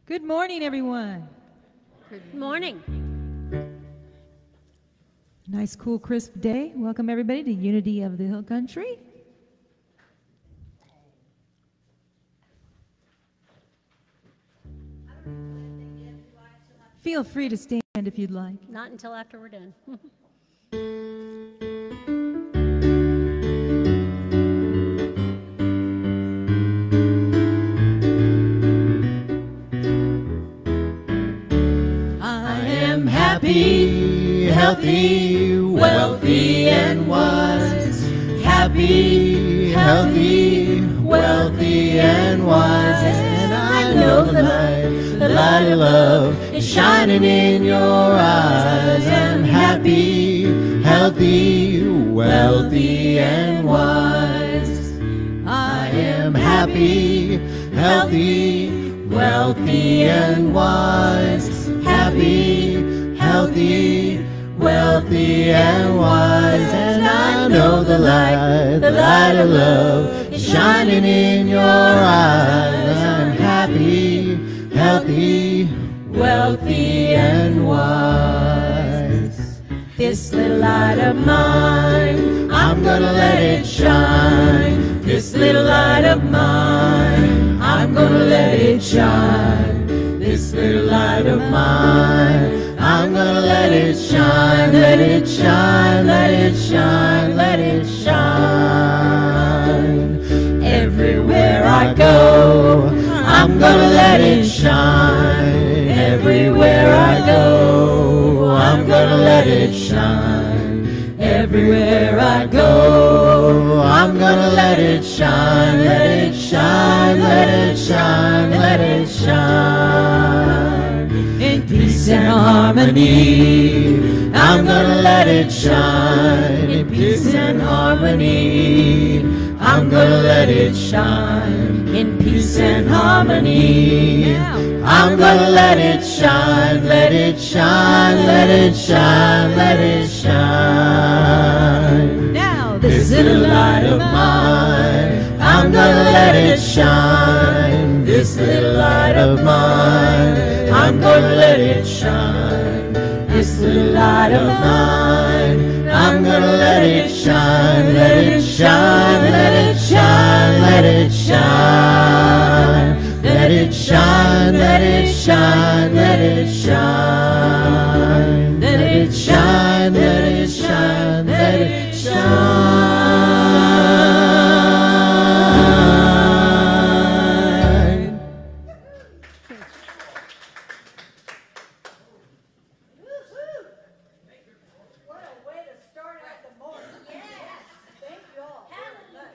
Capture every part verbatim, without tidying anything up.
Good morning, everyone. Good morning. Nice, cool, crisp day. Welcome, everybody, to Unity of the Hill Country. Feel free to stand if you'd like. Not until after we're done. Happy, healthy, wealthy, and wise. Happy, healthy, wealthy, and wise. And I know the light, the light of love is shining in your eyes. I'm happy, healthy, wealthy, and wise. I am happy, healthy, wealthy, and wise. Happy, healthy, wealthy, and wise. And I know the light, the light of love is shining in your eyes. I'm happy, healthy, wealthy, and wise. This little light of mine, I'm gonna let it shine. This little light of mine, I'm gonna let it shine. This little light of mine, I'm gonna let it shine, let it shine, let it shine, let it shine. Everywhere I go, I'm gonna let it shine. Everywhere I go, I'm gonna let it shine. Everywhere I go, I'm gonna let it shine, let it shine, let it shine, let it shine. In peace and harmony, I'm gonna let it shine. In peace and harmony, I'm gonna let it shine. In peace and harmony, I'm gonna let it shine, let it shine, let it shine, let it shine. Now, This little light of mine, I'm gonna let it shine. This little light of mine, I'm gonna let it shine. This little light of mine, I'm gonna let it shine, let it shine, let it shine, let it shine. Let it shine, let it shine, let it shine. Let it shine, let it shine, let it shine. What a way to start out the morning. Yes. Thank you all very much.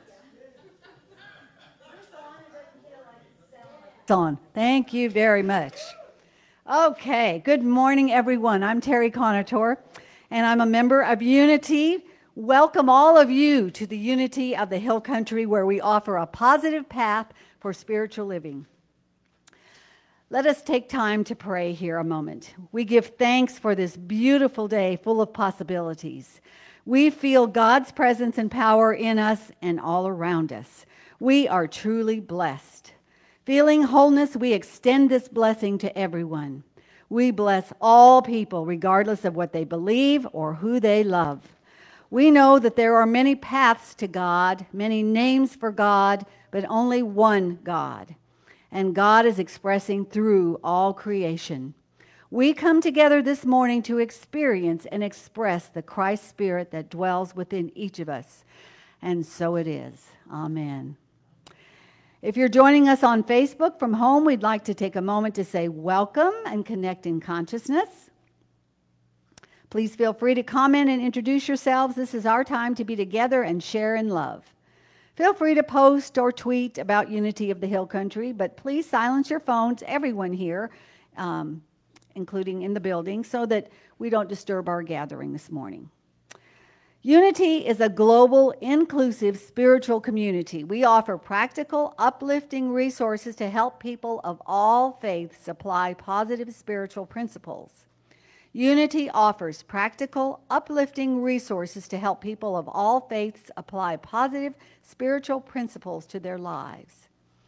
It's on. Thank you very much. Okay, good morning, everyone. I'm Terry Conator, and I'm a member of Unity. Welcome all of you to the Unity of the Hill Country, where we offer a positive path for spiritual living. Let us take time to pray here a moment. We give thanks for this beautiful day full of possibilities. We feel God's presence and power in us and all around us. We are truly blessed. Feeling wholeness, we extend this blessing to everyone. We bless all people, regardless of what they believe or who they love. We know that there are many paths to God, many names for God, but only one God. And God is expressing through all creation. We come together this morning to experience and express the Christ Spirit that dwells within each of us. And so it is. Amen. If you're joining us on Facebook from home, we'd like to take a moment to say welcome and connect in consciousness. Please feel free to comment and introduce yourselves. This is our time to be together and share in love. Feel free to post or tweet about Unity of the Hill Country, but please silence your phones, everyone here, um, including in the building, so that we don't disturb our gathering this morning. Unity is a global, inclusive spiritual community. We offer practical, uplifting resources to help people of all faiths apply positive spiritual principles. Unity offers practical, uplifting resources to help people of all faiths apply positive spiritual principles to their lives.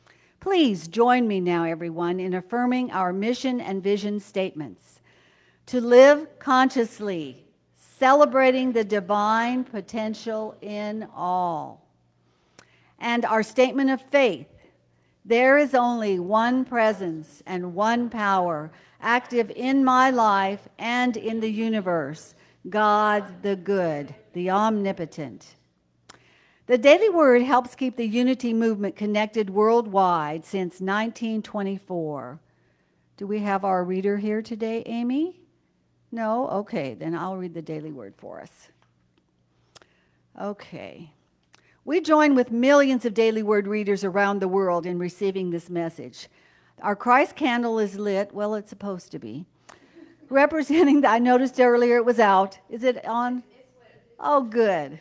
Please join me now, everyone, in affirming our mission and vision statements. To live consciously, celebrating the divine potential in all. And our statement of faith. There is only one presence and one power active in my life and in the universe, God the good, the omnipotent. The Daily Word helps keep the unity movement connected worldwide since nineteen twenty-four. Do we have our reader here today, Amy? No? Okay, then I'll read the Daily Word for us. Okay. We join with millions of Daily Word readers around the world in receiving this message. Our Christ candle is lit, well, it's supposed to be, representing, the, I noticed earlier it was out. Is it on? Oh, good.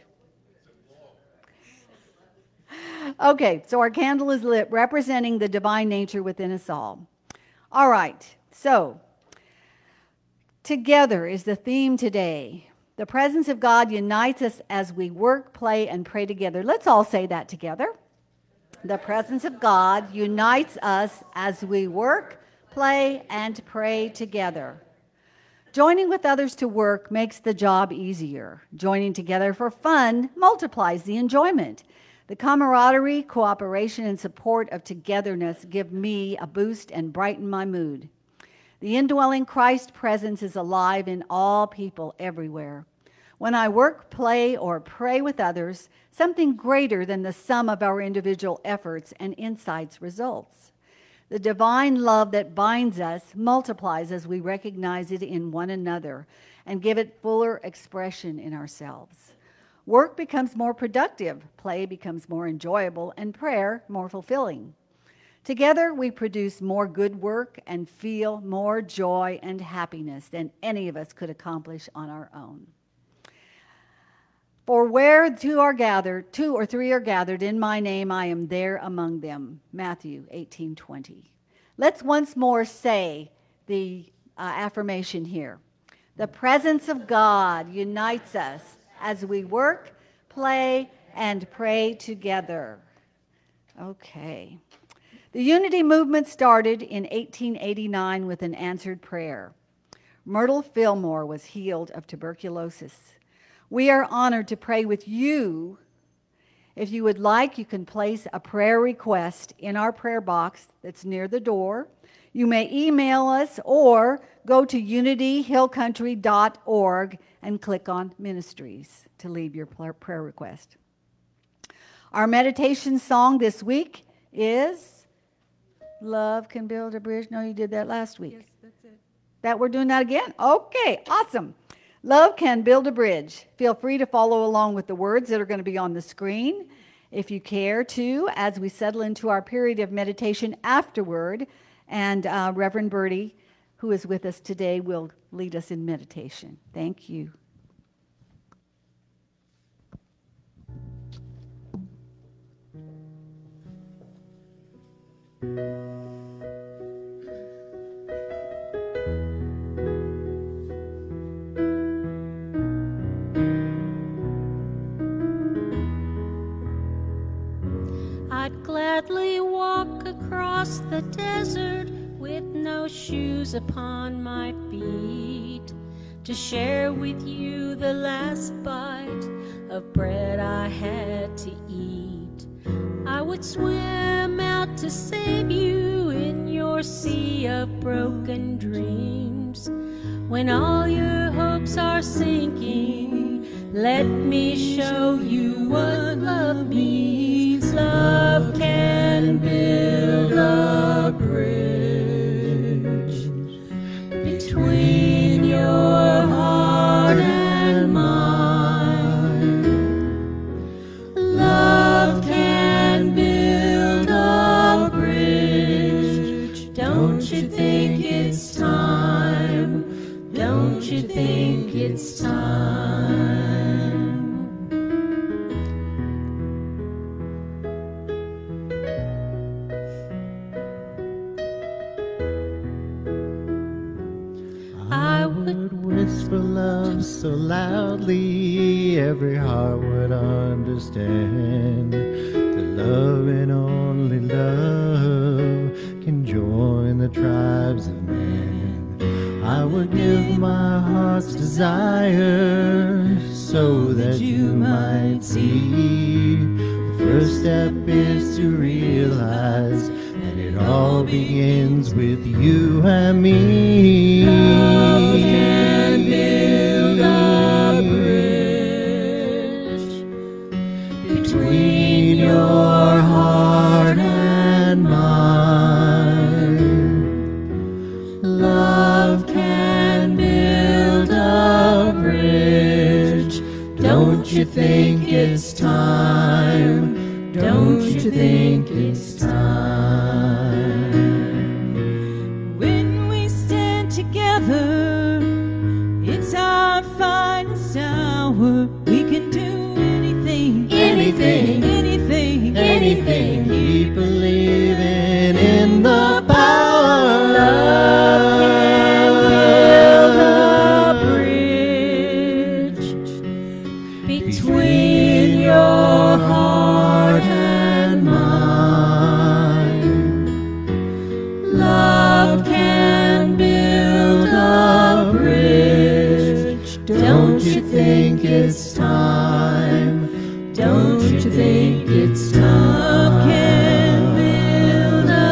Okay, so our candle is lit, representing the divine nature within us all. All right, so together is the theme today. The presence of God unites us as we work, play, and pray together. Let's all say that together. The presence of God unites us as we work, play, and pray together. Joining with others to work makes the job easier. Joining together for fun multiplies the enjoyment. The camaraderie, cooperation, and support of togetherness give me a boost and brighten my mood. The indwelling Christ presence is alive in all people everywhere. When I work, play, or pray with others, something greater than the sum of our individual efforts and insights results. The divine love that binds us multiplies as we recognize it in one another and give it fuller expression in ourselves. Work becomes more productive, play becomes more enjoyable, and prayer more fulfilling. Together, we produce more good work and feel more joy and happiness than any of us could accomplish on our own. For where two are gathered, two or three are gathered in my name, I am there among them. Matthew eighteen twenty. Let's once more say the uh, affirmation here. The presence of God unites us as we work, play, and pray together. Okay. The Unity movement started in eighteen eighty-nine with an answered prayer. Myrtle Fillmore was healed of tuberculosis. We are honored to pray with you. If you would like, you can place a prayer request in our prayer box that's near the door. You may email us or go to unity hill country dot org and click on Ministries to leave your prayer request. Our meditation song this week is Love Can Build a Bridge. No, you did that last week. Yes, that's it. That we're doing that again? Okay, awesome. Love can build a bridge. Feel free to follow along with the words that are going to be on the screen if you care to, as we settle into our period of meditation afterward. And uh, Reverend Birdie, who is with us today, will lead us in meditation. Thank you. I'd gladly walk across the desert with no shoes upon my feet to share with you the last bite of bread I had to eat. I would swim out to save you in your sea of broken dreams. When all your hopes are sinking, let me show you what love means. Love can build a bridge between your heart and mine. Love can build a bridge. Don't you think it's time? Don't you think it's time? For love so loudly every heart would understand the love and only love the tribes of men. I would give my heart's desire so that you might see. The first step is to realize that it all begins with you and me. Love can build a bridge between your heart and mine. Love can build a bridge. Don't you think it's time? Don't you think it's time? When we stand together, it's our finest hour. We can do anything, Anything, anything, Anything, keep believing in the power. Love can build a bridge between your heart and mine. Love can build a bridge. Don't you think it's time? Don't you think it's time? Love can build a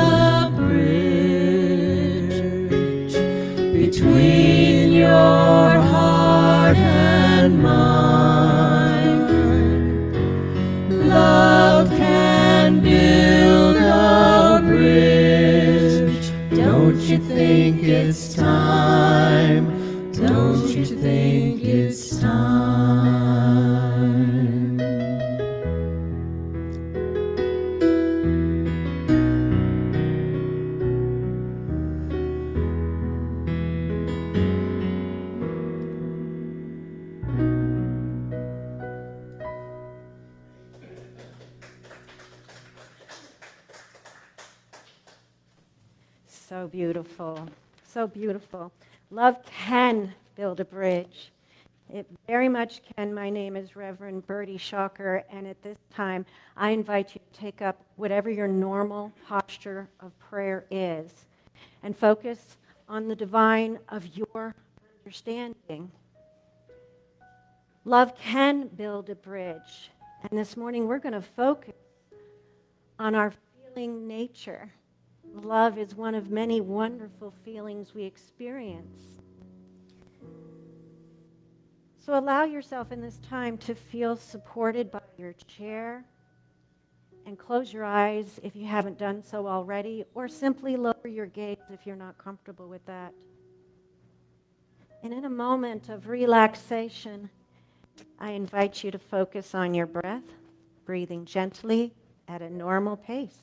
bridge between your heart and mine. Love can build a bridge. Don't you think it's time? Don't you think it's time? So beautiful, so beautiful. Love can build a bridge. It very much can. My name is Reverend Birdie Shawker, and at this time, I invite you to take up whatever your normal posture of prayer is and focus on the divine of your understanding. Love can build a bridge, and this morning we're going to focus on our feeling nature. Love is one of many wonderful feelings we experience. So allow yourself in this time to feel supported by your chair, and close your eyes if you haven't done so already, or simply lower your gaze if you're not comfortable with that. And in a moment of relaxation, I invite you to focus on your breath, breathing gently at a normal pace.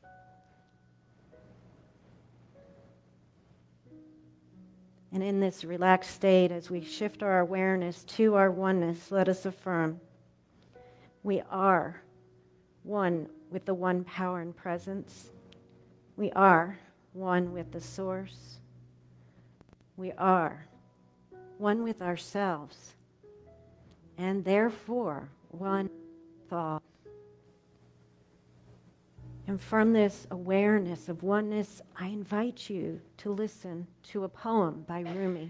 And in this relaxed state, as we shift our awareness to our oneness, let us affirm, we are one with the one power and presence. We are one with the source. We are one with ourselves, and therefore one thought. And from this awareness of oneness, I invite you to listen to a poem by Rumi.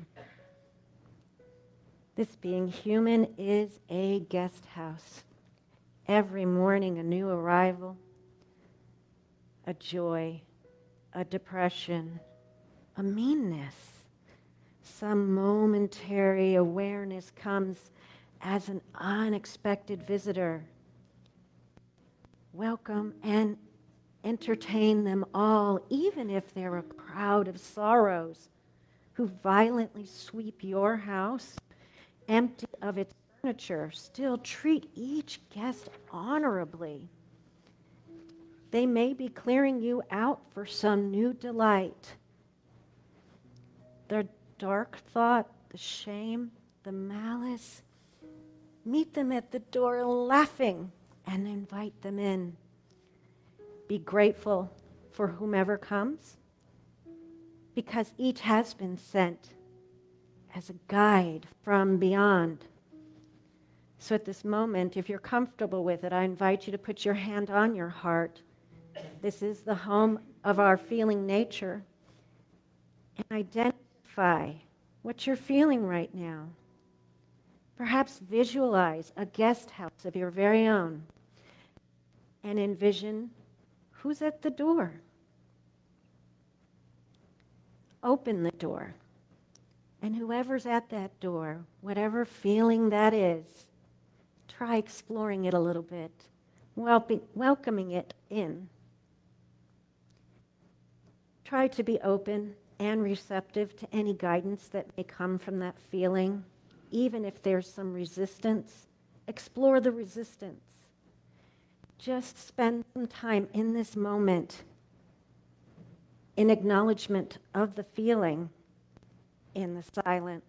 This being human is a guest house. Every morning a new arrival, a joy, a depression, a meanness. Some momentary awareness comes as an unexpected visitor. Welcome and entertain them all, even if they're a crowd of sorrows who violently sweep your house, empty of its furniture. Still treat each guest honorably. They may be clearing you out for some new delight. The dark thought, the shame, the malice, meet them at the door laughing and invite them in. Be grateful for whomever comes, because each has been sent as a guide from beyond. So at this moment, if you're comfortable with it, I invite you to put your hand on your heart. This is the home of our feeling nature, and identify what you're feeling right now. Perhaps visualize a guest house of your very own and envision who's at the door. Open the door, and whoever's at that door, whatever feeling that is, try exploring it a little bit, wel- welcoming it in. Try to be open and receptive to any guidance that may come from that feeling. Even if there's some resistance, explore the resistance. Just spend some time in this moment in acknowledgement of the feeling in the silence.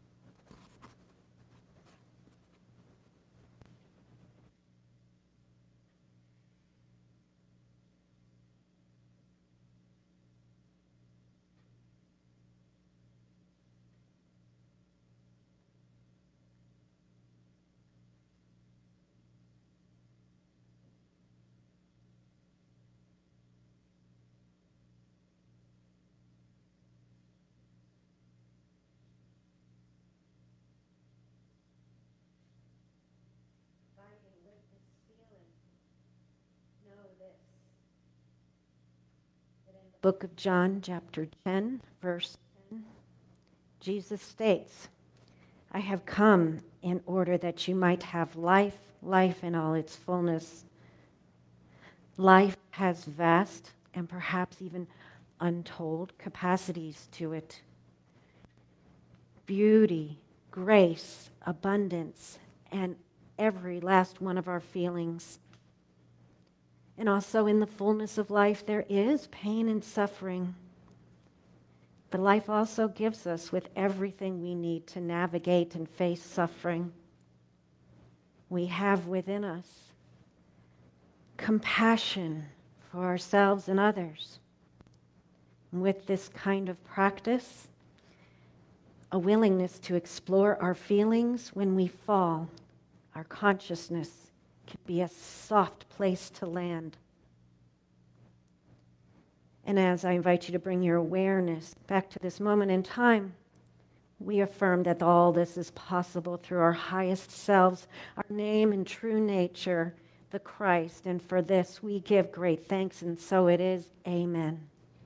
Book of John, chapter ten, verse ten, Jesus states, I have come in order that you might have life, life in all its fullness. Life has vast and perhaps even untold capacities to it. Beauty, grace, abundance, and every last one of our feelings. And also in the fullness of life, there is pain and suffering. But life also gives us with everything we need to navigate and face suffering. We have within us compassion for ourselves and others. And with this kind of practice, a willingness to explore our feelings when we fall, our consciousness can be a soft place to land. And as I invite you to bring your awareness back to this moment in time, we affirm that all this is possible through our highest selves, our name and true nature, the Christ. And for this we give great thanks, and so it is. Amen.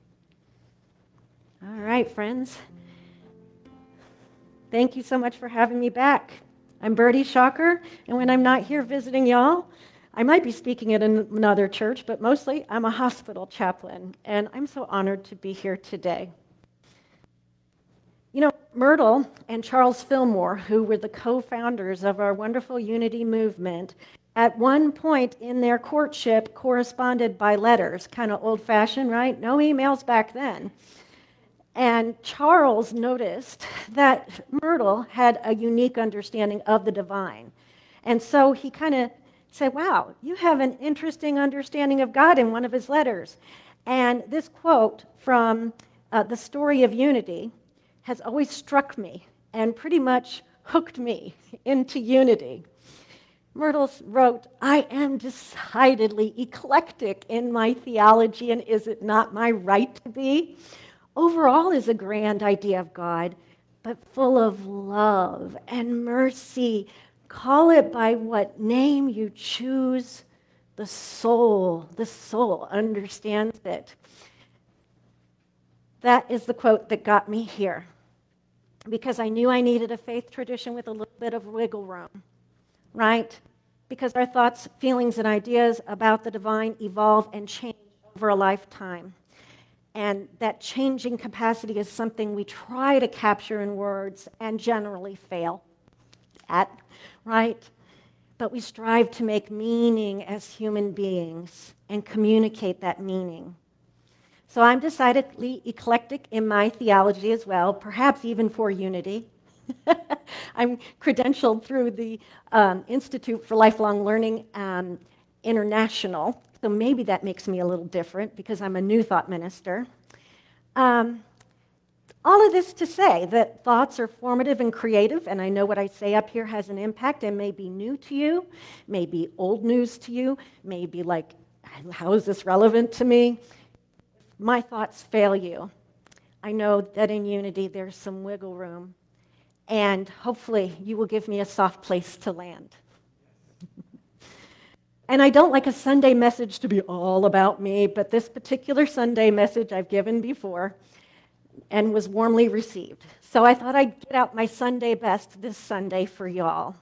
All right, friends. Thank you so much for having me back. I'm Birdie, Shawker, and when I'm not here visiting y'all, I might be speaking at another church, but mostly I'm a hospital chaplain, and I'm so honored to be here today. You know, Myrtle and Charles Fillmore, who were the co-founders of our wonderful unity movement, at one point in their courtship corresponded by letters, kind of old-fashioned, right? No emails back then. And Charles noticed that Myrtle had a unique understanding of the divine. And so he kind of said, wow, you have an interesting understanding of God in one of his letters. And this quote from uh, the story of unity has always struck me and pretty much hooked me into unity. Myrtle wrote, I am decidedly eclectic in my theology, and is it not my right to be? Overall is a grand idea of God, but full of love and mercy. Call it by what name you choose. The soul, the soul understands it. That is the quote that got me here, because I knew I needed a faith tradition with a little bit of wiggle room, right? Because our thoughts, feelings, and ideas about the divine evolve and change over a lifetime. And that changing capacity is something we try to capture in words and generally fail at, right? But we strive to make meaning as human beings and communicate that meaning. So I'm decidedly eclectic in my theology as well, perhaps even for unity. I'm credentialed through the um, Institute for Lifelong Learning um, International. So maybe that makes me a little different because I'm a New Thought minister. Um, all of this to say that thoughts are formative and creative, and I know what I say up here has an impact and may be new to you, may be old news to you, may be like, how is this relevant to me? My thoughts fail you. I know that in unity there's some wiggle room, and hopefully you will give me a soft place to land. And I don't like a Sunday message to be all about me, but this particular Sunday message I've given before and was warmly received. So I thought I'd get out my Sunday best this Sunday for y'all.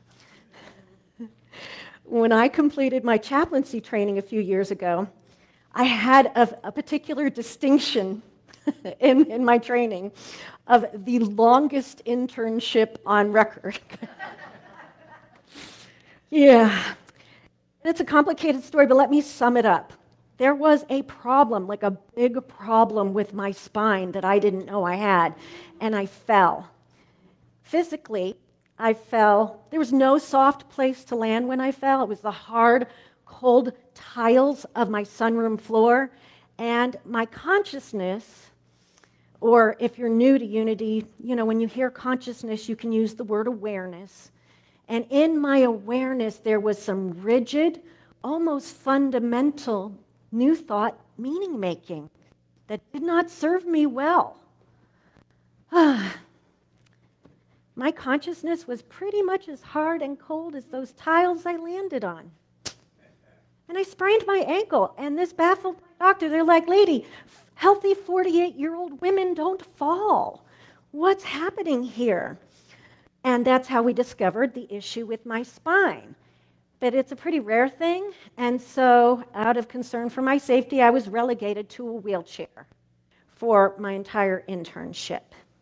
When I completed my chaplaincy training a few years ago, I had a, a particular distinction in, in my training of the longest internship on record. Yeah. It's a complicated story, but let me sum it up. There was a problem, like a big problem with my spine that I didn't know I had, and I fell. Physically, I fell. There was no soft place to land when I fell. It was the hard, cold tiles of my sunroom floor, and my consciousness, or if you're new to Unity, you know, when you hear consciousness, you can use the word awareness. And in my awareness, there was some rigid, almost fundamental new thought meaning making that did not serve me well. My consciousness was pretty much as hard and cold as those tiles I landed on. And I sprained my ankle, and this baffled doctor, they're like, lady, healthy forty-eight-year-old women don't fall. What's happening here? And that's how we discovered the issue with my spine. But it's a pretty rare thing, and so out of concern for my safety, I was relegated to a wheelchair for my entire internship.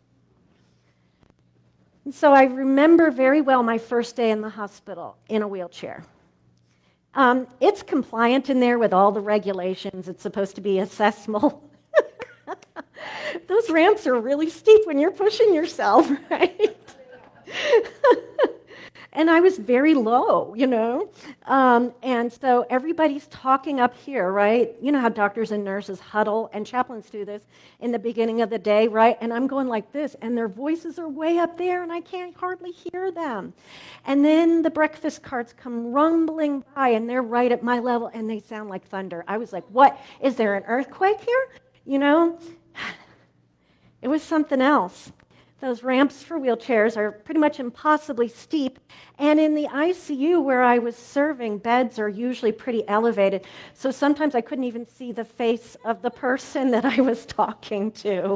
And so I remember very well my first day in the hospital in a wheelchair. Um, it's compliant in there with all the regulations. It's supposed to be accessible. Those ramps are really steep when you're pushing yourself, right? And I was very low, you know, um, and so everybody's talking up here, right? You know how doctors and nurses huddle, and chaplains do this in the beginning of the day, right? And I'm going like this, and their voices are way up there, and I can't hardly hear them. And then the breakfast carts come rumbling by, and they're right at my level, and they sound like thunder. I was like, what? Is there an earthquake here? You know, it was something else. Those ramps for wheelchairs are pretty much impossibly steep. And in the I C U where I was serving, beds are usually pretty elevated. So sometimes I couldn't even see the face of the person that I was talking to.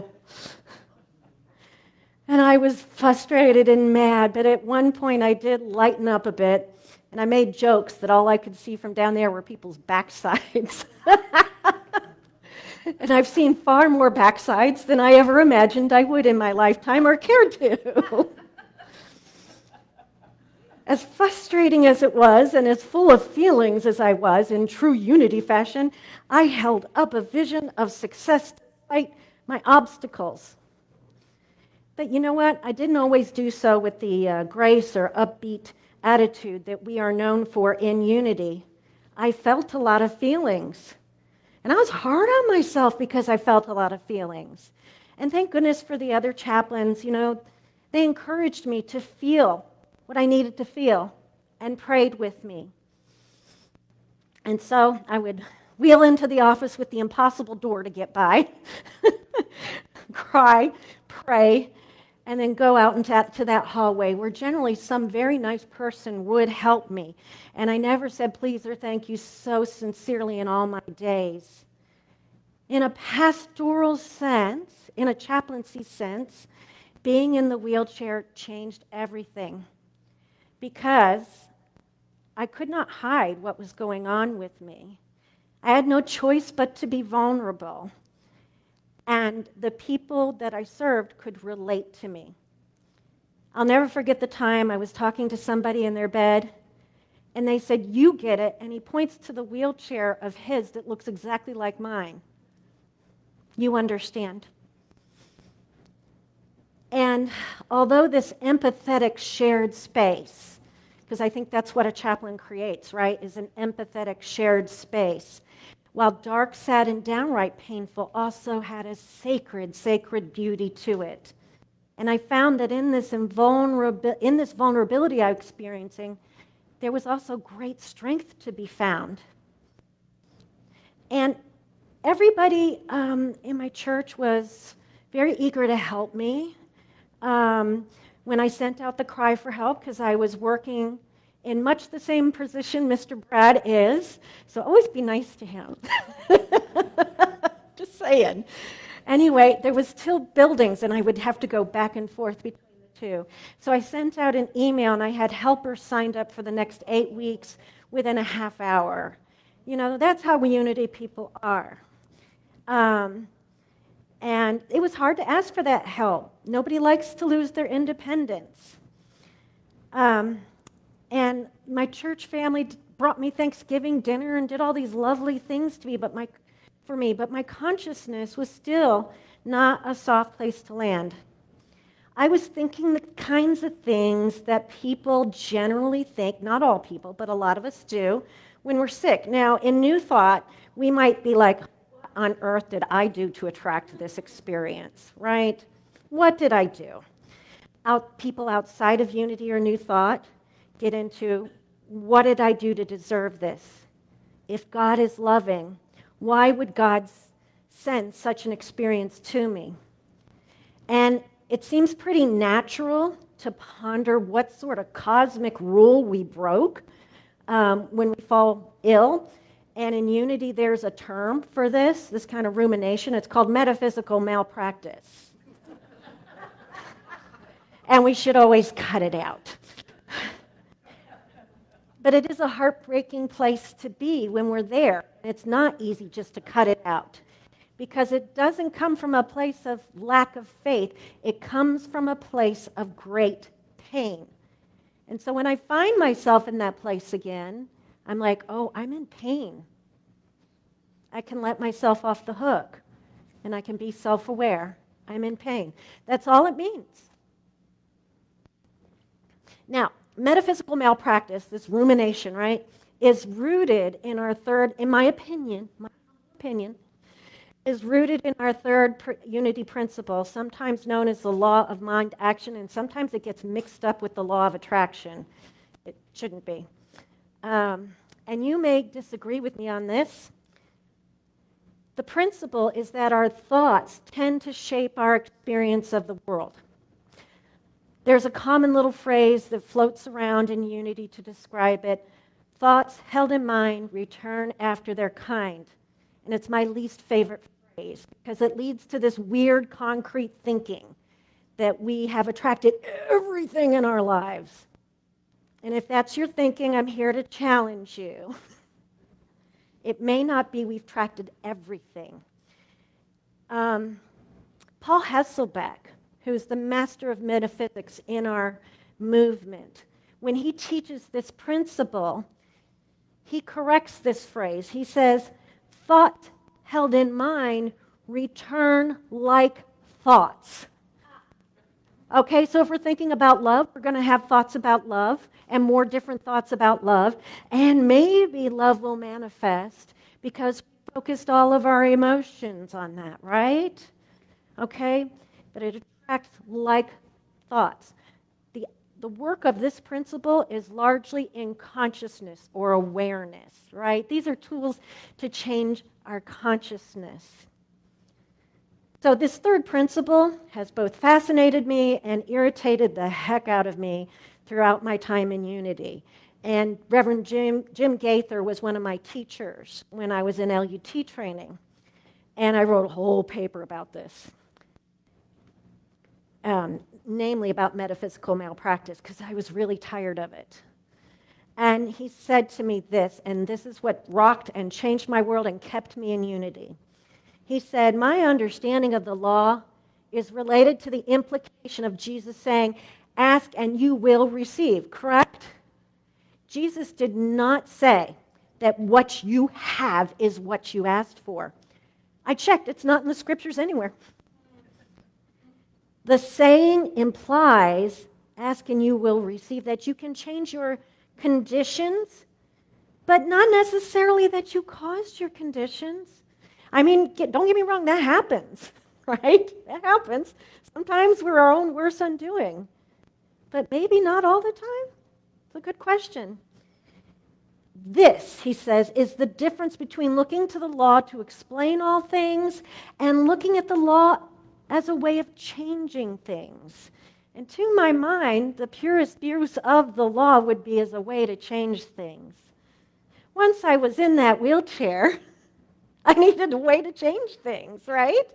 And I was frustrated and mad, but at one point I did lighten up a bit. And I made jokes that all I could see from down there were people's backsides. And I've seen far more backsides than I ever imagined I would in my lifetime or cared to. As frustrating as it was, and as full of feelings as I was in true Unity fashion, I held up a vision of success despite my obstacles. But you know what? I didn't always do so with the uh, grace or upbeat attitude that we are known for in Unity. I felt a lot of feelings. And I was hard on myself because I felt a lot of feelings. And thank goodness for the other chaplains, you know, they encouraged me to feel what I needed to feel and prayed with me. And so I would wheel into the office with the impossible door to get by, cry, pray, and then go out into that hallway where generally some very nice person would help me. And I never said please or thank you so sincerely in all my days. In a pastoral sense, in a chaplaincy sense, being in the wheelchair changed everything because I could not hide what was going on with me. I had no choice but to be vulnerable. And the people that I served could relate to me. I'll never forget the time I was talking to somebody in their bed, and they said, "You get it," and he points to the wheelchair of his that looks exactly like mine. You understand. And although this empathetic shared space, because I think that's what a chaplain creates, right, is an empathetic shared space, while dark, sad, and downright painful, also had a sacred, sacred beauty to it. And I found that in this, invulnerabil- in this vulnerability I was experiencing, there was also great strength to be found. And everybody um, in my church was very eager to help me. Um, when I sent out the cry for help, because I was working in much the same position Mister Brad is, so always be nice to him. Just saying. Anyway, there was still buildings, and I would have to go back and forth between the two. So I sent out an email, and I had helpers signed up for the next eight weeks within a half hour. You know, that's how Unity people are. Um, and it was hard to ask for that help. Nobody likes to lose their independence. Um, and my church family brought me Thanksgiving dinner and did all these lovely things to me, but my for me, but my consciousness was still not a soft place to land. I was thinking the kinds of things that people generally think, not all people, but a lot of us do, when we're sick. Now, in New Thought, we might be like, what on earth did I do to attract this experience, right? What did I do? Out, people outside of Unity or New Thought get into, what did I do to deserve this? If God is loving, why would God send such an experience to me? And it seems pretty natural to ponder what sort of cosmic rule we broke um, when we fall ill. And in Unity, there's a term for this, this kind of rumination. It's called metaphysical malpractice. And we should always cut it out. But it is a heartbreaking place to be when we're there. It's not easy just to cut it out because it doesn't come from a place of lack of faith. It comes from a place of great pain. And so when I find myself in that place again, I'm like, oh, I'm in pain. I can let myself off the hook and I can be self-aware. I'm in pain. That's all it means. Now, metaphysical malpractice, this rumination, right, is rooted in our third, in my opinion, my opinion, is rooted in our third pr- unity principle, sometimes known as the law of mind action, and sometimes it gets mixed up with the law of attraction. It shouldn't be. Um, and you may disagree with me on this. The principle is that our thoughts tend to shape our experience of the world. There's a common little phrase that floats around in Unity to describe it. Thoughts held in mind return after their kind. And it's my least favorite phrase because it leads to this weird concrete thinking that we have attracted everything in our lives. And if that's your thinking, I'm here to challenge you. It may not be we've attracted everything. Um, Paul Hasselbeck, who's the master of metaphysics in our movement, when he teaches this principle, he corrects this phrase. He says, thought held in mind return like thoughts. Okay, so if we're thinking about love, we're going to have thoughts about love and more different thoughts about love, and maybe love will manifest because we focused all of our emotions on that, right? Okay, but it attracts like thoughts. The, the work of this principle is largely in consciousness or awareness, right? These are tools to change our consciousness. So this third principle has both fascinated me and irritated the heck out of me throughout my time in Unity. And Reverend Jim, Jim Gaither was one of my teachers when I was in L U T training. And I wrote a whole paper about this. Um, namely about metaphysical malpractice, because I was really tired of it. And he said to me this, and this is what rocked and changed my world and kept me in Unity. He said, my understanding of the law is related to the implication of Jesus saying, ask and you will receive, correct? Jesus did not say that what you have is what you asked for. I checked, it's not in the scriptures anywhere. The saying implies, ask and you will receive, that you can change your conditions, but not necessarily that you caused your conditions. I mean, get, don't get me wrong, that happens, right? That happens. Sometimes we're our own worst undoing, but maybe not all the time. It's a good question. This, he says, is the difference between looking to the law to explain all things and looking at the law as a way of changing things. And to my mind, the purest use of the law would be as a way to change things. Once I was in that wheelchair, I needed a way to change things, right?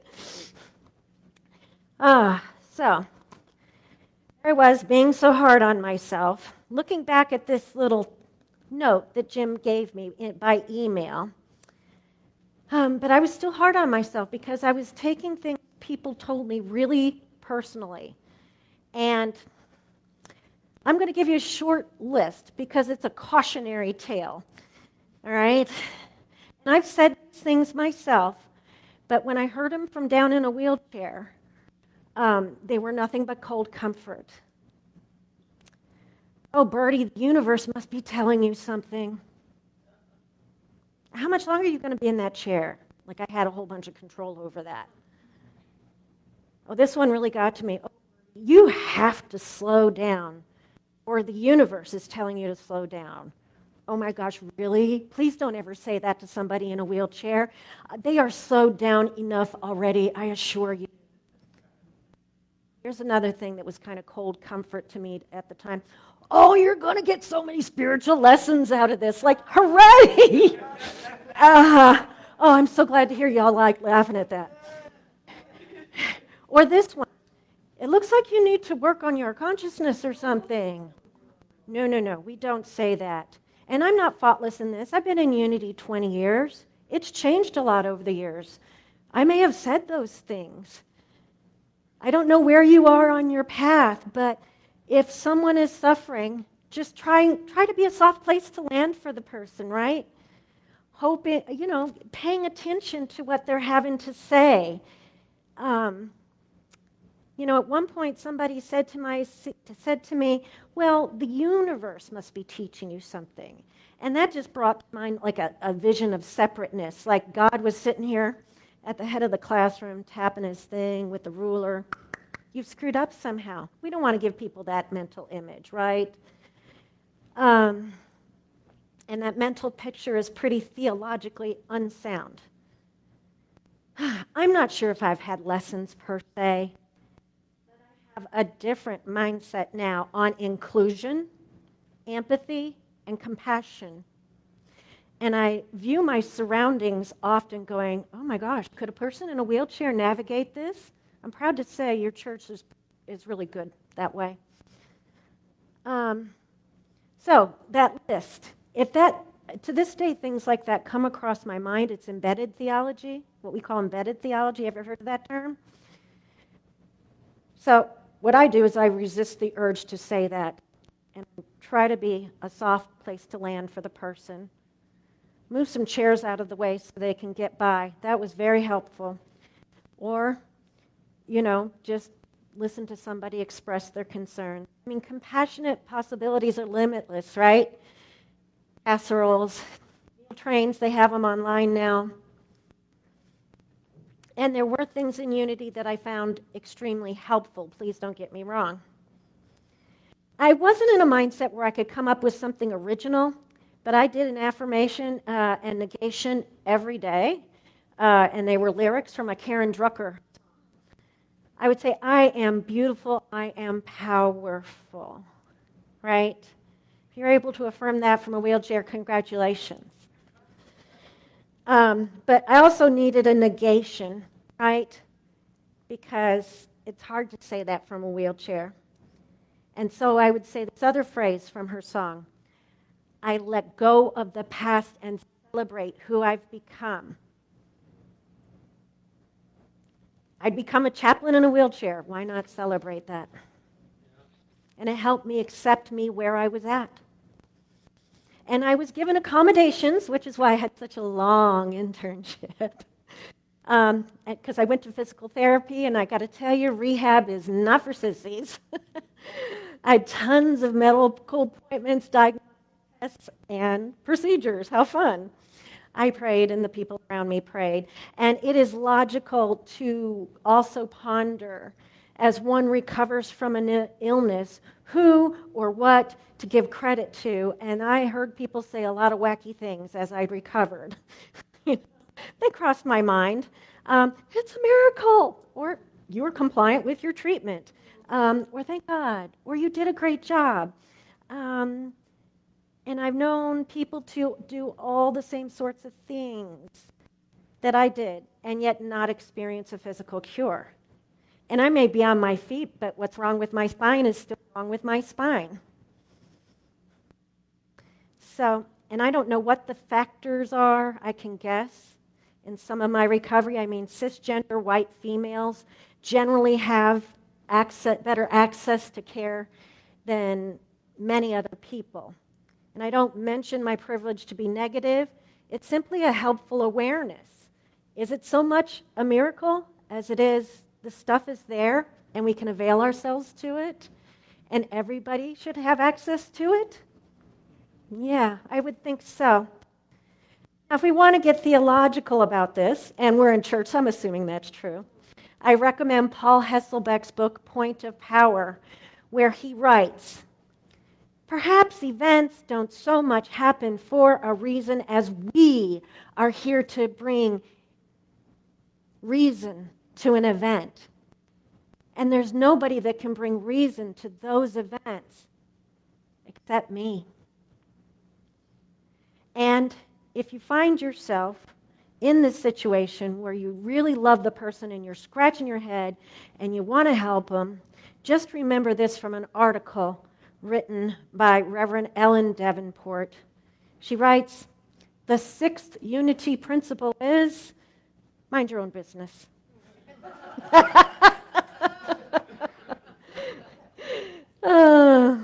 Ah, so there I was being so hard on myself, looking back at this little note that Jim gave me in, by email. Um, but I was still hard on myself because I was taking things people told me really personally. And I'm going to give you a short list because it's a cautionary tale. All right? And I've said things myself, but when I heard them from down in a wheelchair, um, they were nothing but cold comfort. Oh, Birdie, the universe must be telling you something. How much longer are you going to be in that chair? Like I had a whole bunch of control over that. Oh, this one really got to me. Oh, you have to slow down, or the universe is telling you to slow down. Oh my gosh, really? Please don't ever say that to somebody in a wheelchair. Uh, they are slowed down enough already, I assure you. Here's another thing that was kind of cold comfort to me at the time. Oh, you're going to get so many spiritual lessons out of this. Like, hooray! uh, oh, I'm so glad to hear y'all like laughing at that. Or this one. It looks like you need to work on your consciousness or something. No, no, no, we don't say that. And I'm not faultless in this. I've been in Unity twenty years. It's changed a lot over the years. I may have said those things. I don't know where you are on your path, but if someone is suffering, just try, try to be a soft place to land for the person, right? Hoping, you know, paying attention to what they're having to say. Um, You know, at one point somebody said to, my, said to me, well, the universe must be teaching you something. And that just brought to mind like a, a vision of separateness, like God was sitting here at the head of the classroom tapping his thing with the ruler. You've screwed up somehow. We don't want to give people that mental image, right? Um, and that mental picture is pretty theologically unsound. I'm not sure if I've had lessons per se. Have a different mindset now on inclusion, empathy, and compassion. And I view my surroundings often going, oh my gosh, could a person in a wheelchair navigate this? I'm proud to say your church is, is really good that way. Um, so that list, if that, to this day, things like that come across my mind, it's embedded theology, what we call embedded theology. Ever heard of that term? So what I do is I resist the urge to say that and try to be a soft place to land for the person. Move some chairs out of the way so they can get by. That was very helpful. Or, you know, just listen to somebody express their concern. I mean, compassionate possibilities are limitless, right? Casseroles, trains, they have them online now. And there were things in Unity that I found extremely helpful. Please don't get me wrong. I wasn't in a mindset where I could come up with something original, but I did an affirmation uh, and negation every day, uh, and they were lyrics from a Karen Drucker. I would say, I am beautiful, I am powerful, right? If you're able to affirm that from a wheelchair, congratulations. Um, but I also needed a negation, right? Because it's hard to say that from a wheelchair. And so I would say this other phrase from her song, I let go of the past and celebrate who I've become. I'd become a chaplain in a wheelchair. Why not celebrate that? And it helped me accept me where I was at. And I was given accommodations, which is why I had such a long internship. Um, because I went to physical therapy, and I got to tell you, rehab is not for sissies. I had tons of medical appointments, diagnostics, and procedures. How fun. I prayed, and the people around me prayed. And it is logical to also ponder, as one recovers from an illness, who or what to give credit to. And I heard people say a lot of wacky things as I recovered. They crossed my mind. Um, it's a miracle. Or you were compliant with your treatment, um, or thank God, or you did a great job. Um, and I've known people to do all the same sorts of things that I did, and yet not experience a physical cure. And I may be on my feet, but what's wrong with my spine is still wrong with my spine. So, and I don't know what the factors are, I can guess. In some of my recovery, I mean, cisgender white females generally have access, better access to care than many other people. And I don't mention my privilege to be negative. It's simply a helpful awareness. Is it so much a miracle as it is the stuff is there and we can avail ourselves to it and everybody should have access to it? Yeah, I would think so. Now, if we want to get theological about this, and we're in church, so I'm assuming that's true, I recommend Paul Hesselbeck's book, Point of Power, where he writes, perhaps events don't so much happen for a reason as we are here to bring reason to an event. And there's nobody that can bring reason to those events except me. And if you find yourself in this situation where you really love the person and you're scratching your head and you want to help them, just remember this from an article written by Reverend Ellen Davenport. She writes, the sixth unity principle is mind your own business. uh,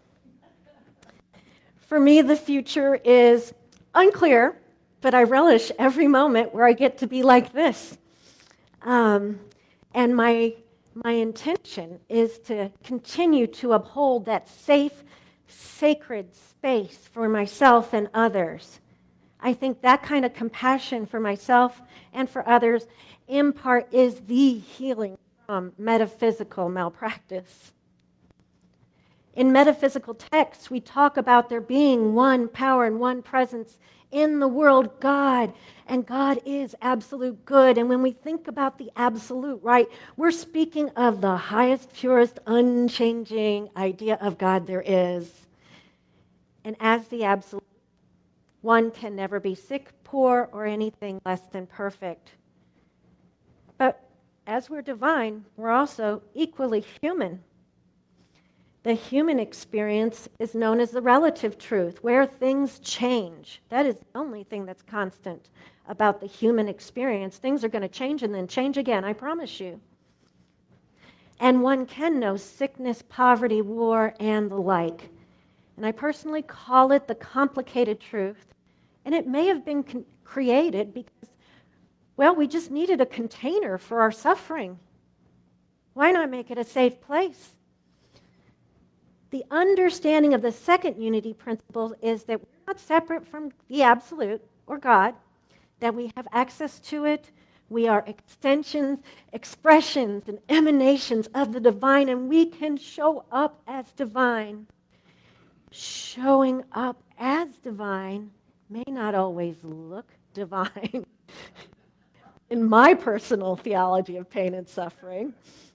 for me, the future is unclear, but I relish every moment where I get to be like this. Um, and my, my intention is to continue to uphold that safe, sacred space for myself and others. I think that kind of compassion for myself and for others, in part, is the healing from metaphysical malpractice. In metaphysical texts, we talk about there being one power and one presence in the world, God, and God is absolute good. And when we think about the absolute, right, we're speaking of the highest, purest, unchanging idea of God there is. And as the absolute, one can never be sick, poor, or anything less than perfect. But as we're divine, we're also equally human. The human experience is known as the relative truth, where things change. That is the only thing that's constant about the human experience. Things are going to change and then change again, I promise you. And one can know sickness, poverty, war, and the like. And I personally call it the complicated truth. And it may have been con- created because, well, we just needed a container for our suffering. Why not make it a safe place? The understanding of the second unity principle is that we're not separate from the absolute or God, that we have access to it. We are extensions, expressions, and emanations of the divine, and we can show up as divine. Showing up as divine may not always look divine in my personal theology of pain and suffering.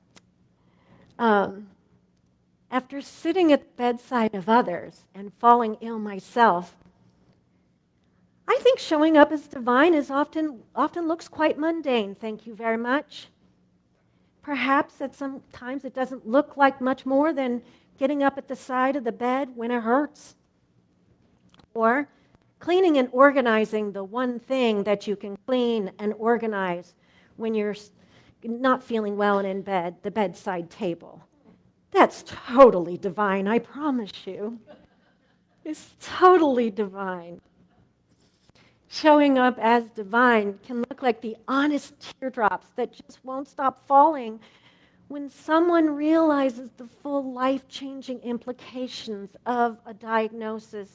Um, after sitting at the bedside of others and falling ill myself, I think showing up as divine is often, often looks quite mundane, thank you very much. Perhaps at some times it doesn't look like much more than getting up at the side of the bed when it hurts, or cleaning and organizing the one thing that you can clean and organize when you're not feeling well and in bed, the bedside table. That's totally divine, I promise you. It's totally divine. Showing up as divine can look like the honest teardrops that just won't stop falling when someone realizes the full life-changing implications of a diagnosis.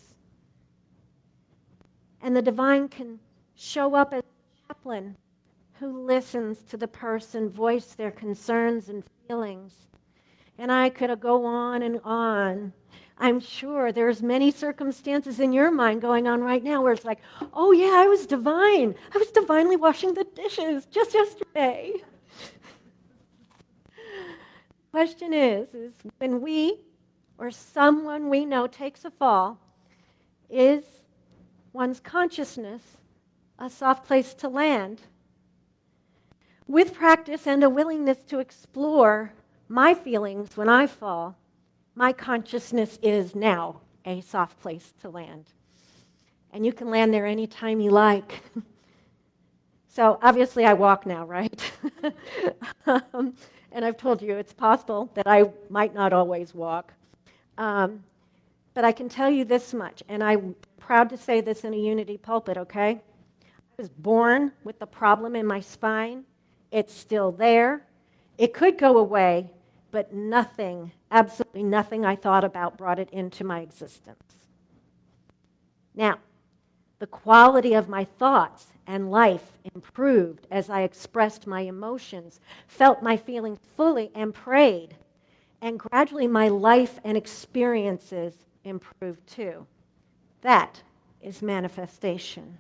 And the divine can show up as a chaplain who listens to the person voice their concerns and feelings. And I could go on and on. I'm sure there's many circumstances in your mind going on right now where it's like, oh yeah, I was divine. I was divinely washing the dishes just yesterday. question is, is when we or someone we know takes a fall, is one's consciousness a soft place to land? With practice and a willingness to explore my feelings when I fall, my consciousness is now a soft place to land. And you can land there anytime you like. So obviously I walk now, right? um, and I've told you it's possible that I might not always walk. Um, but I can tell you this much, and I'm proud to say this in a Unity pulpit, okay? I was born with the problem in my spine. It's still there. It could go away, but nothing, absolutely nothing I thought about brought it into my existence. Now, the quality of my thoughts and life improved as I expressed my emotions, felt my feelings fully, and prayed. And gradually my life and experiences improved too. That is manifestation.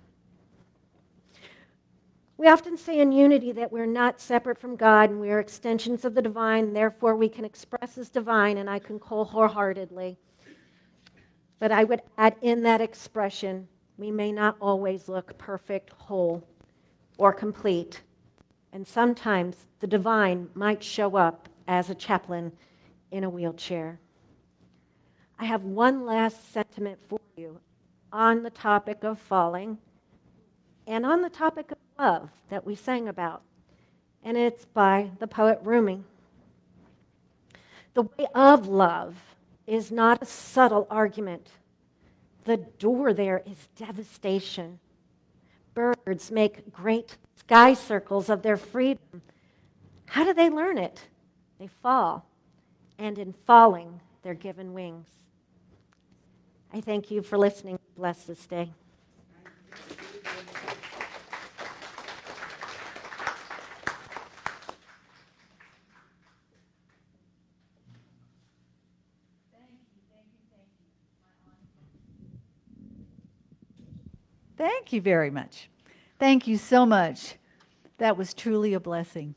We often say in Unity that we're not separate from God and we are extensions of the divine, and therefore we can express as divine, and I concur wholeheartedly. But I would add in that expression, we may not always look perfect, whole, or complete. And sometimes the divine might show up as a chaplain in a wheelchair. I have one last sentiment for you on the topic of falling and on the topic of love that we sang about. And it's by the poet Rumi. The way of love is not a subtle argument. The door there is devastation. Birds make great sky circles of their freedom. How do they learn it? They fall, and in falling, they're given wings. I thank you for listening. Bless this day. Thank you very much. Thank you so much. That was truly a blessing.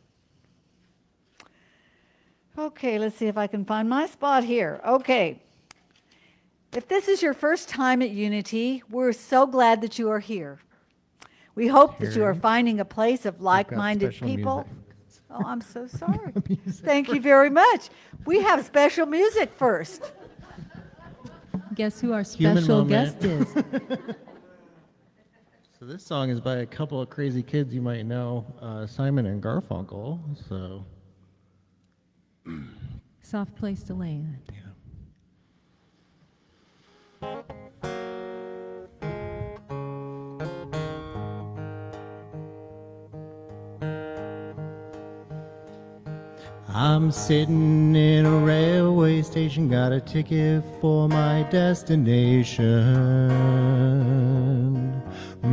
Okay, let's see if I can find my spot here. Okay. If this is your first time at Unity, we're so glad that you are here. We hope that you are finding a place of like-minded people. Music. Oh, I'm so sorry. Thank you very much. We have special music first. Guess who our special guest is? So this song is by a couple of crazy kids you might know, uh, Simon and Garfunkel. So, soft place to land. Yeah. I'm sitting in a railway station, got a ticket for my destination.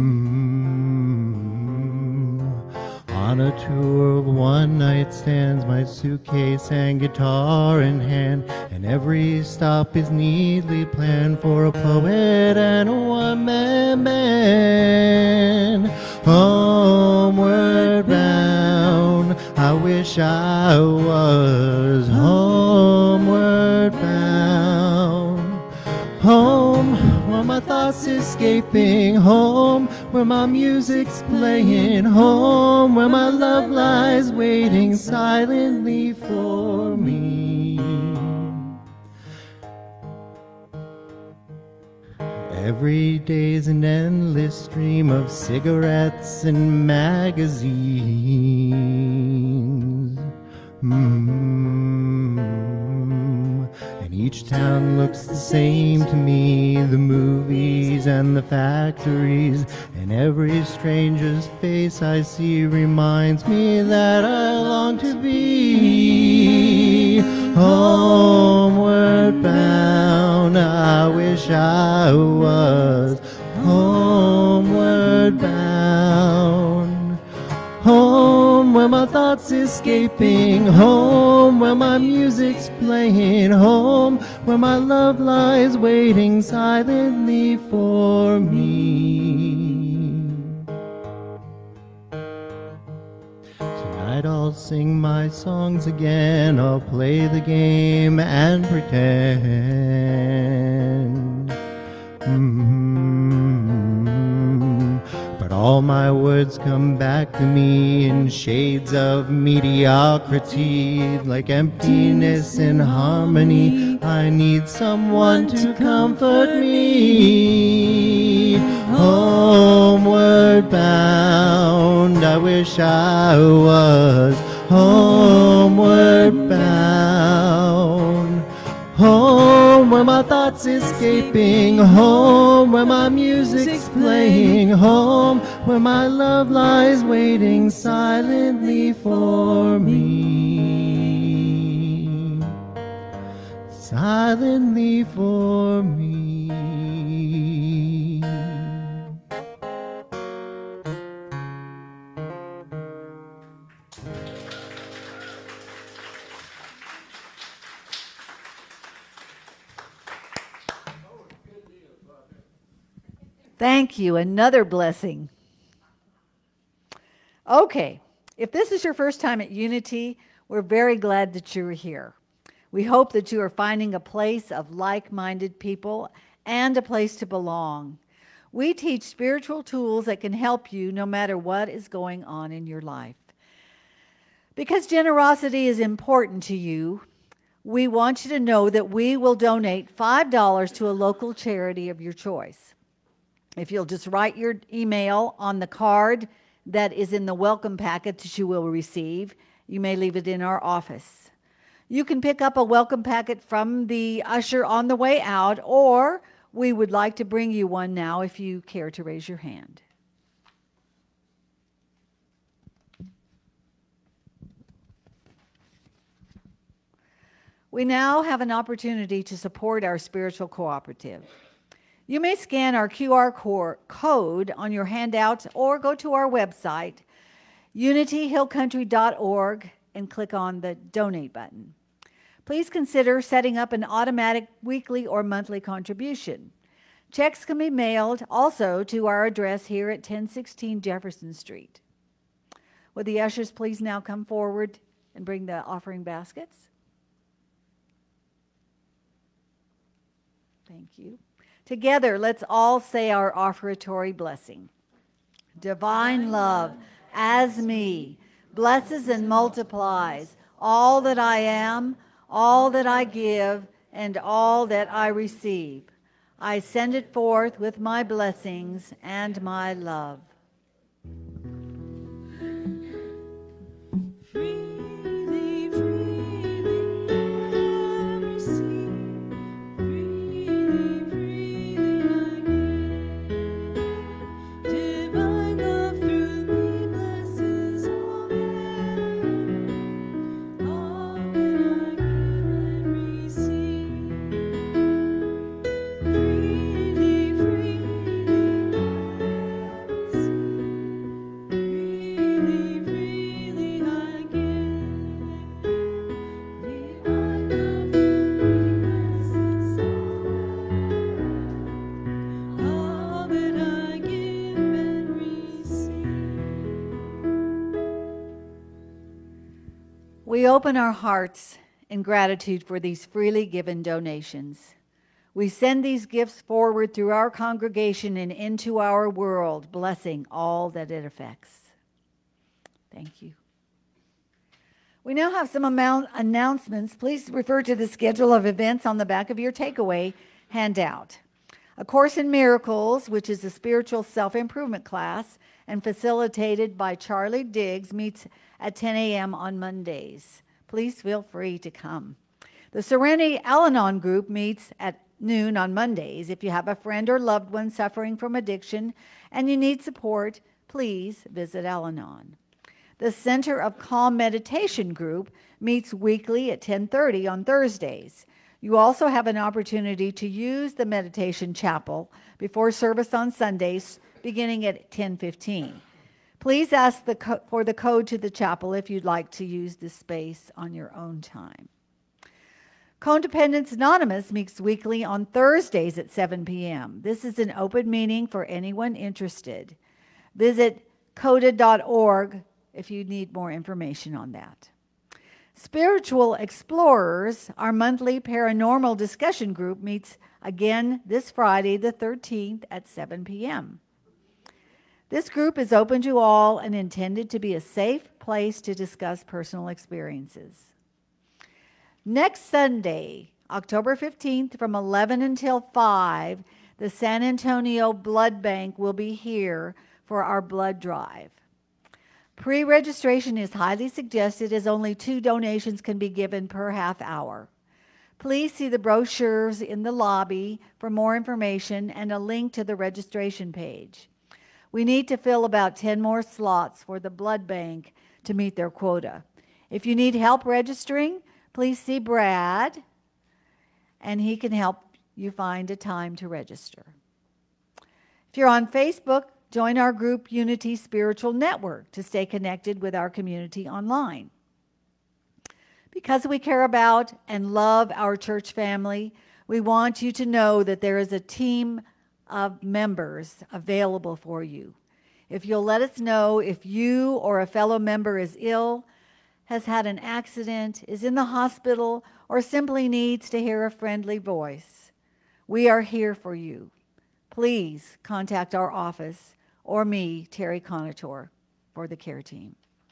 Mm-hmm. On a tour of one-night stands, my suitcase and guitar in hand, and every stop is neatly planned for a poet and a one-man band. Homeward bound, I wish I was homeward bound. Home, where my thoughts escaping. Home, where my music's playing. Home, where my love lies waiting silently for me. Every day's an endless stream of cigarettes and magazines. Mm-hmm. And each town looks the same to me, the movies and the factories, and every stranger's face I see reminds me that I long to be homeward bound. I wish I was homeward bound. Home, where my thoughts escaping. Home, where my music's playing. Home, where my love lies waiting silently for me. Tonight Tonight I'll sing my songs again, I'll play the game and pretend. Mm-hmm. But all my words come back to me in shades of mediocrity, like emptiness in harmony. I need someone to comfort me. Homeward bound, I wish I was homeward bound. Home where my thoughts escaping, home where my music's playing, home where my love lies waiting silently for me, silently for me. Thank you. Another blessing. Okay, if this is your first time at Unity, we're very glad that you're here. We hope that you are finding a place of like-minded people and a place to belong. We teach spiritual tools that can help you no matter what is going on in your life. Because generosity is important to you, we want you to know that we will donate five dollars to a local charity of your choice. If you'll just write your email on the card that is in the welcome packet that you will receive, you may leave it in our office. You can pick up a welcome packet from the usher on the way out, or we would like to bring you one now if you care to raise your hand. We now have an opportunity to support our spiritual cooperative. You may scan our Q R code on your handout or go to our website, unity hill country dot org, and click on the Donate button. Please consider setting up an automatic weekly or monthly contribution. Checks can be mailed also to our address here at ten sixteen Jefferson Street. Would the ushers please now come forward and bring the offering baskets? Thank you. Together, let's all say our offertory blessing. Divine love, as me, blesses and multiplies all that I am, all that I give, and all that I receive. I send it forth with my blessings and my love. We open our hearts in gratitude for these freely given donations. We send these gifts forward through our congregation and into our world, blessing all that it affects. Thank you. We now have some amount announcements. Please refer to the schedule of events on the back of your takeaway handout. A Course in Miracles, which is a spiritual self-improvement class and facilitated by Charlie Diggs, meets at ten a m on Mondays. Please feel free to come. The Serenity Al-Anon group meets at noon on Mondays. If you have a friend or loved one suffering from addiction and you need support, please visit Al-Anon. The Center of Calm Meditation group meets weekly at ten thirty on Thursdays. You also have an opportunity to use the meditation chapel before service on Sundays beginning at ten fifteen. Please ask the co- for the code to the chapel if you'd like to use this space on your own time. Codependence Anonymous meets weekly on Thursdays at seven p m This is an open meeting for anyone interested. Visit coda dot org if you need more information on that. Spiritual Explorers, our monthly paranormal discussion group, meets again this Friday the thirteenth at seven p m This group is open to all and intended to be a safe place to discuss personal experiences. Next Sunday, October fifteenth, from eleven until five, the San Antonio Blood Bank will be here for our blood drive. Pre-registration is highly suggested as only two donations can be given per half hour. Please see the brochures in the lobby for more information and a link to the registration page. We need to fill about ten more slots for the blood bank to meet their quota. If you need help registering, please see Brad, and he can help you find a time to register. If you're on Facebook, join our group Unity Spiritual Network to stay connected with our community online. Because we care about and love our church family, we want you to know that there is a team of members available for you. If you'll let us know if you or a fellow member is ill, has had an accident, is in the hospital, or simply needs to hear a friendly voice, we are here for you. Please contact our office or me, Terry Conator, for the care team.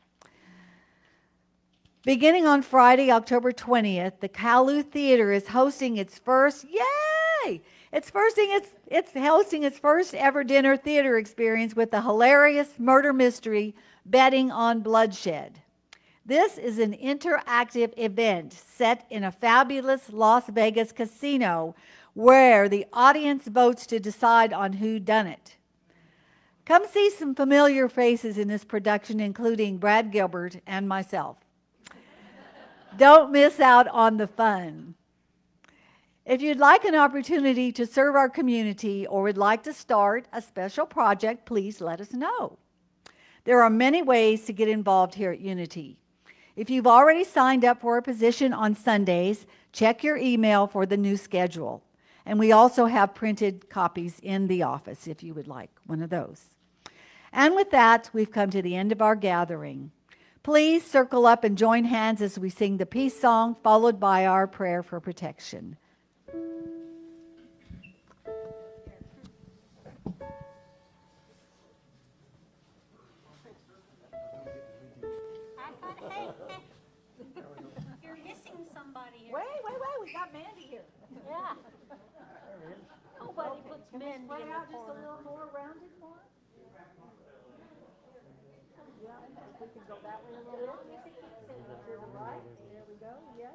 Beginning on Friday, October twentieth, the Kalu Theater is hosting its first, yay! It's, firsting its, it's hosting its first ever dinner theater experience with the hilarious murder mystery, Betting on Bloodshed. This is an interactive event set in a fabulous Las Vegas casino where the audience votes to decide on who done it. Come see some familiar faces in this production, including Brad Gilbert and myself. Don't miss out on the fun. If you'd like an opportunity to serve our community or would like to start a special project, please let us know. There are many ways to get involved here at Unity. If you've already signed up for a position on Sundays, check your email for the new schedule. And we also have printed copies in the office if you would like one of those. And with that, we've come to the end of our gathering. Please circle up and join hands as we sing the peace song, followed by our prayer for protection. You're missing somebody here. Wait, wait, wait, we got Mandy here. Yeah. Nobody puts men in the Spread out just a corner. little more, rounded more. Yeah, if we can go that way a little bit. To the right, there we go, yes.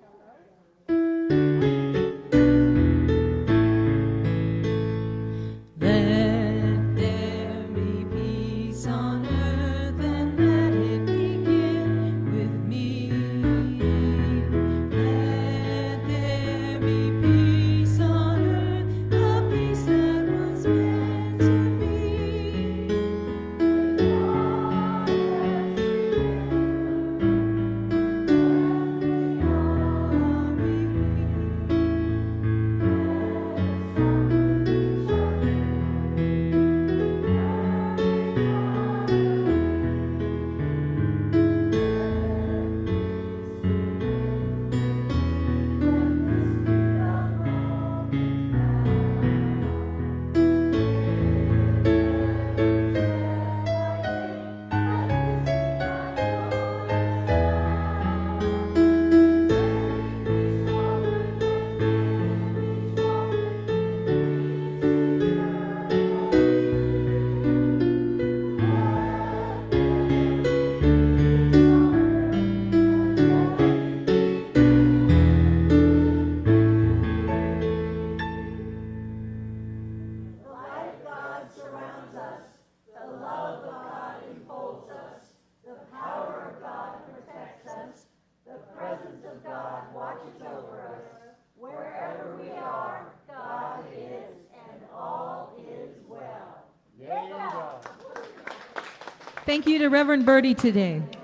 Let there be peace on earth and let it begin with me. Let there be peace on earth, a peace that was meant to be. Thank you to Reverend Birdie today.